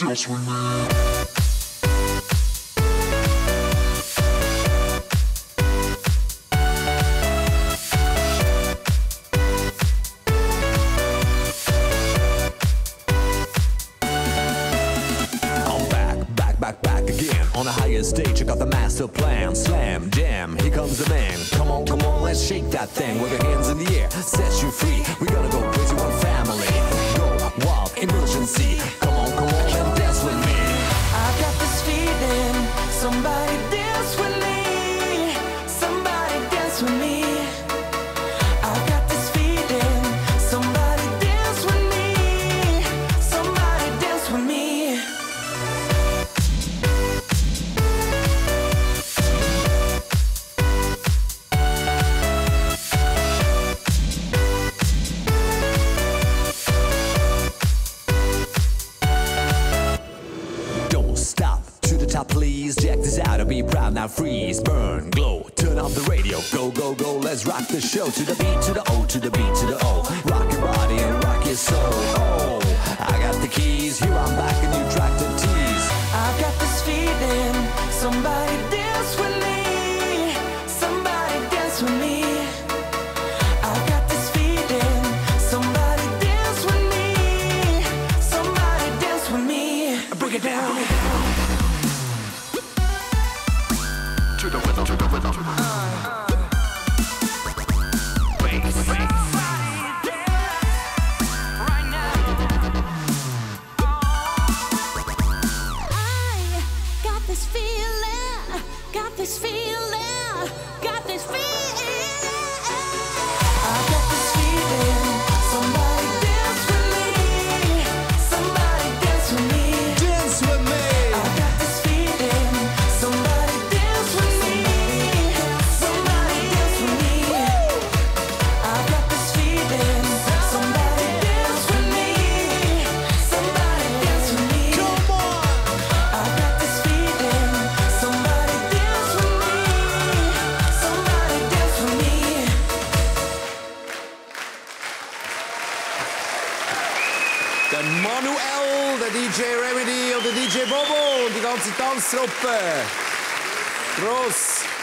dance with me. Back again on a higher stage. I got the master plan. Slam, jam, here comes the man. Come on, let's shake that thing with your hands in the air. Set you free. We gotta go crazy, one family. Go wild, emergency. Come on, and dance with me. I got this feeling. Somebody dance with me. Somebody dance with me. I got this feeling. Somebody dance with me. Somebody dance with me. Please check this out, I'll be proud now. Freeze, burn, glow, turn off the radio. Go, go, go, let's rock the show. To the beat, to the O, to the beat, to the O. Rock your body and rock your soul. Oh, I got the keys, here I'm back and you track the tease. I got this feeling. Somebody dance with me. Somebody dance with me. I got this feeling. Somebody dance with me. Somebody dance with me. Bring it down. To the rhythm, to the rhythm. Der Manuel, der DJ Remedy und der DJ Bobo und die ganze Tanztruppe. Gross.